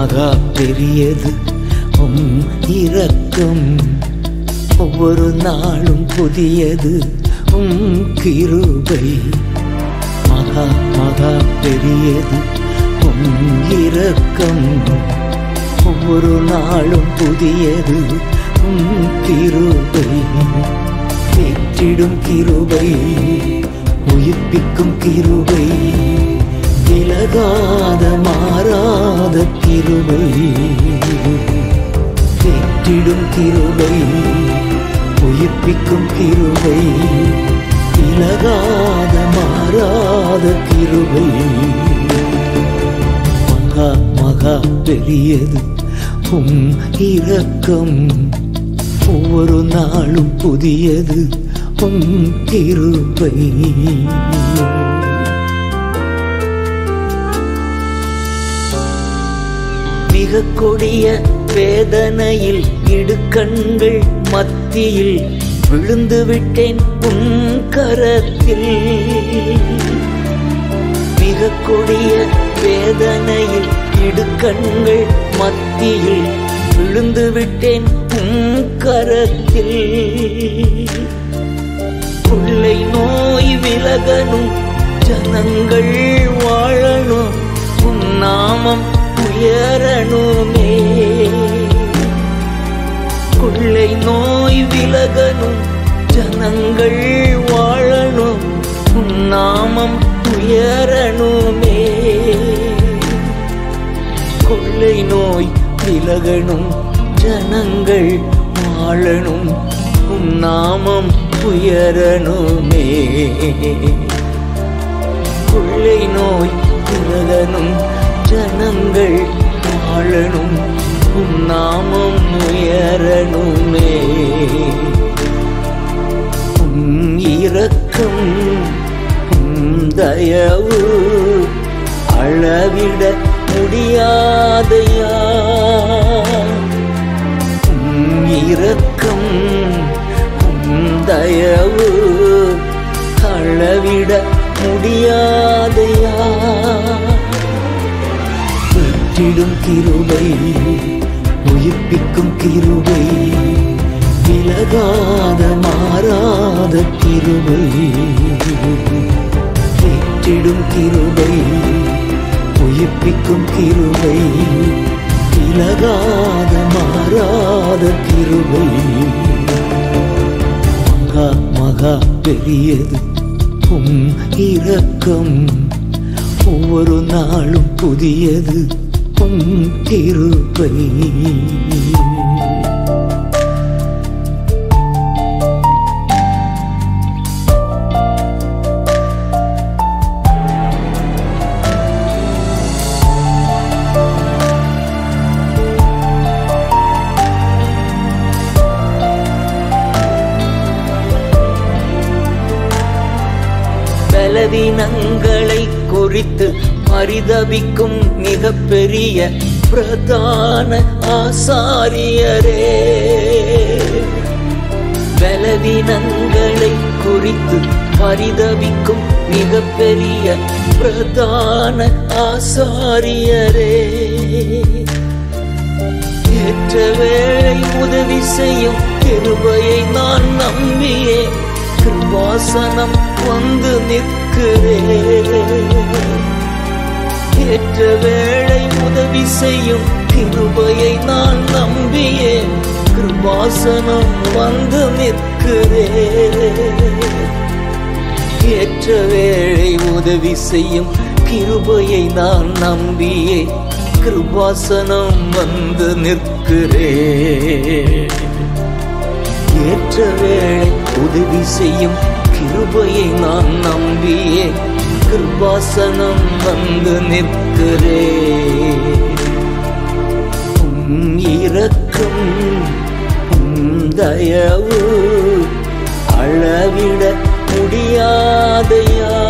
மகா பெரியது உம் இரக்கம், ஒவ்வொரு நாளும் புதியது உம் கிருபை. மகா மகா பெரியது உம் இரக்கம், ஒவ்வொரு நாளும் புதியது உம் கிருபை. ஏற்றிடும் கிருபை, உயிர்ப்பிக்கும் கிருபை, விலகாத மாறாத கிருபை. ஏற்றிடும் கிருபை, உயிர்ப்பிக்கும் கிருபை, விலகாத மாறாத கிருபை. மகா மகா பெரியது உம் இரக்கம், ஒவ்வொரு நாளும் புதியது உம் கிருபை. மிக கொடிய வேதனையில் இடுக்கண்கள் மத்தியில் விழுந்து விட்டேன் உன் கரத்தில். மிக கொடிய வேதனையில் இடுக்கண்கள் மத்தியில் விழுந்து விட்டேன் உன் கரத்தில். கொள்ளை நோய் விலகணும், ஜனங்கள் வாழணும், உன் நாமம் உயரணுமே. கொள்ளை நோய் விலகணும், ஜனங்கள் வாழணும், உன் நாமம் உயரணுமே. கொள்ளை நோய் விலகணும், ஜனங்கள் வாழணும், உன் நாமம் உயரணுமே. கொள்ளை நோய் விலகணும், ஜனங்கள் வாழணும், உன் நாமம் உயரணுமே. உன் இரக்கம் உன் தயவு அளவிட முடியாதையா. உன் இரக்கம் உன் தயவு அளவிட முடியாதையா. ஏற்றிடும் கிருபை, உயிர்ப்பிக்கும் கிருபை, விலகாத மாறாத கிருபை. ஏற்றிடும் கிருபை, உயிர்ப்பிக்கும் கிருபை, விலகாத மாறாத கிருபை. மகா மகா பெரியது உம் இரக்கம், ஒவ்வொரு நாளும் புதியது உம் கிருபை. பலவீனங்களை குறித்து பரிதபிக்கும் மிகப்பெரிய பிரதான ஆசாரியரே. பலவீனங்களை குறித்து பரிதபிக்கும் மிகப்பெரிய பிரதான ஆசாரியரே. ஏற்ற வேளை உதவி செய்யும் கிருபையை நான் நம்பியே கிருபாசனம் வந்து நிற்கிறேன். ஏற்ற வேளை உதவி செய்யும் கிருபையை நான் நம்பியே கிருபாசனம் வந்து நிற்கிறேன். ஏற்ற வேளை உதவி செய்யும் கிருபையை நான் நம்பியே கிருபாசனம் வந்து நிற்கிறேன். ஏற்ற வேளை உதவி செய்யும் கிருபையை நான் நம்பியே கிருபாசனம் வந்து நிற்கிறேன். உம் இரக்கம் உம் தயவு அளவிட முடியாதையா.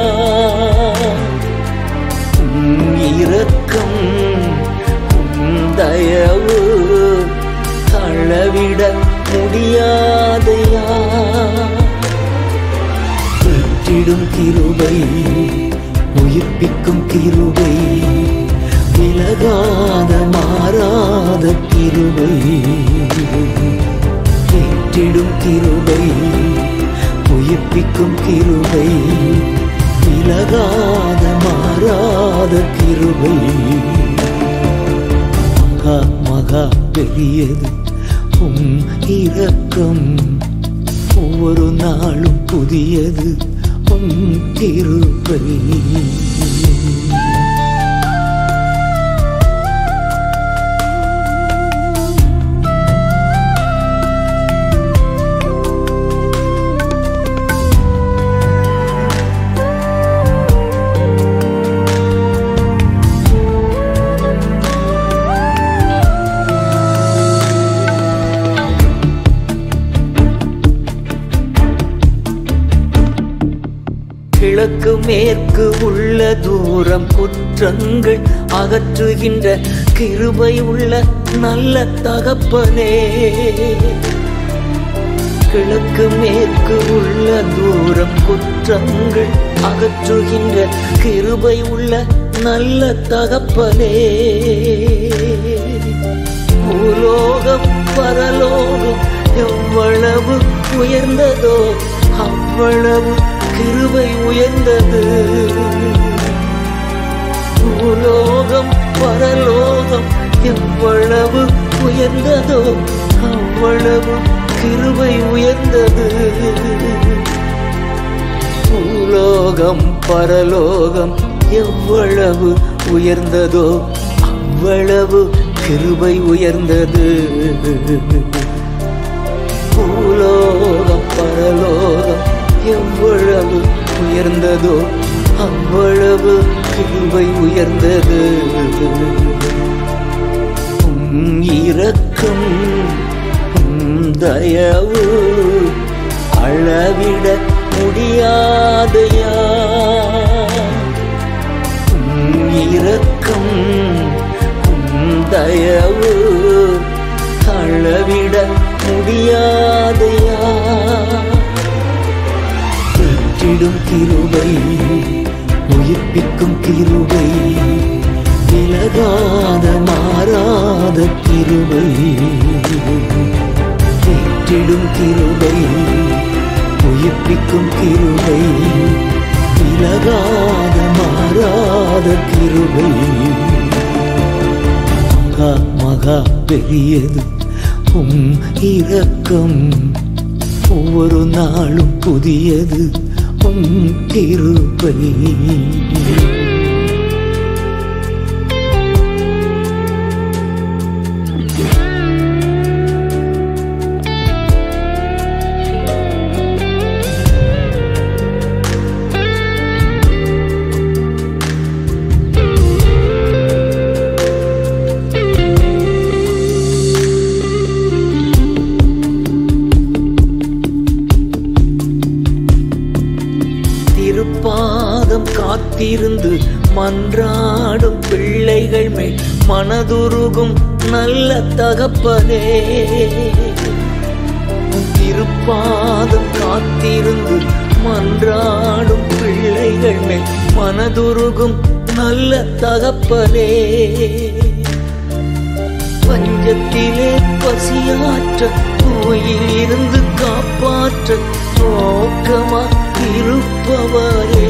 உம் இரக்கம் உம் தயவு அளவிட முடியாதையா. ஏற்றிடும் கிருபை, உயிர்ப்பிக்கும் கிருபை, விலகாத மாறாத கிருபை, ஏற்றிடும் கிருபை, உயிர்ப்பிக்கும் கிருபை, விலகாத மாறாத கிருபை. மகா மகா பெரியது உம் இரக்கம், ஒவ்வொரு நாளும் புதியது உம் கிருபை. கிழக்கு மேற்கு உள்ள தூரம் குற்றங்கள் அகற்றுகின்ற கிருபை உள்ள நல்ல தகப்பனே. கிழக்கு மேற்கு உள்ள தூரம் குற்றங்கள் அகற்றுகின்ற கிருபை உள்ள நல்ல தகப்பனே. பூலோகம் பரலோகம் எவ்வளவு உயர்ந்ததோ அவ்வளவு கிருபை உயர்ந்தது. பூலோகம் பரலோகம் எவ்வளவு உயர்ந்ததோ அவ்வளவு கிருபை உயர்ந்தது. பூலோகம் பரலோகம் எவ்வளவு உயர்ந்ததோ அவ்வளவு கிருபை உயர்ந்தது. பூலோகம் பரலோகம் எவ்வளவு உயர்ந்ததோ அவ்வளவு கிருபை உயர்ந்தது. உம் இரக்கம் உம் தயவு அளவிட முடியாதையா. உம் இரக்கம் உம் தயவு அளவிட முடியாதையா. ஏற்றிடும் கிருபை, உயிர்ப்பிக்கும் கிருபை, விலகாத மாறாத கிருபை. ஏற்றிடும் கிருபை, உயிர்ப்பிக்கும் கிருபை, விலகாத மாறாத கிருபை. மகா மகா பெரியது உம் இரக்கம், ஒவ்வொரு நாளும் புதியது உம் கிருபை. திருப்பாதம் காத்திருந்து மன்றாடும் பிள்ளைகள் மேல் மனதுருகும் நல்ல தகப்பனே. திருப்பாதம் காத்திருந்து மன்றாடும் பிள்ளைகள் மேல் மனதுருகும் நல்ல தகப்பனே. பஞ்சத்திலே பசியாற்ற நோயில் இருந்து காப்பாற்ற நோக்கமா இருப்பவரே.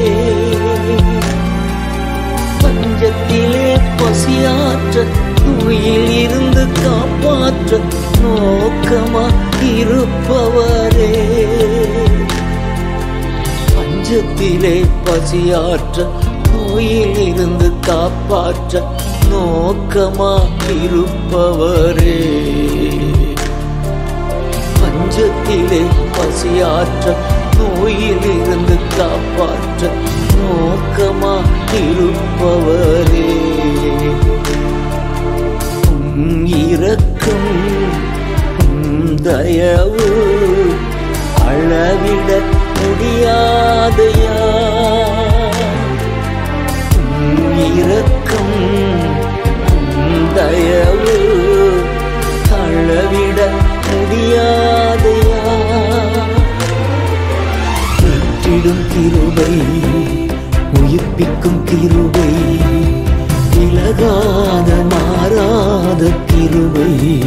பஞ்சத்திலே பசியாற்ற நோயில் இருந்து காப்பாற்ற நோக்கமா இருப்பவரே. பஞ்சத்திலே பசியாற்ற நோயில் இருந்து காப்பாற்ற நோக்கமா இருப்பவரே. பஞ்சத்திலே பசியாற்ற நோயில் இருந்து காப்பாற்ற நோக்கமா இருப்பவரே. உம் இரக்கம் உம் தயவு அளவிட முடியாதையா. உம் இரக்கம் உம் தயவு அளவிட முடியாதையா. ஏற்றிடும் கிருபை, உயிர்ப்பிக்கும் கிருபை, விலகாத கிருபை,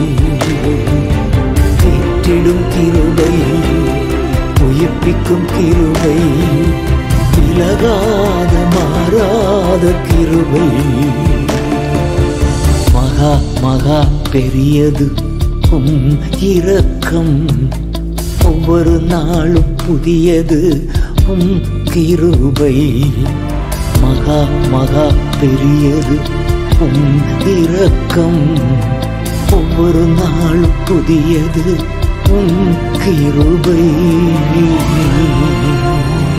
தேற்றிடும் கிருபை, உயிர்ப்பிக்கும் கிருபை, விலகாத மாறாத கிருபை. மகா மகா பெரியது இரக்கம், ஒவ்வொரு நாளும் புதியது கிருபை. மகா மகா பெரியது இரக்கம், ஒவ்வொரு நாளும் புதியது கிருபை.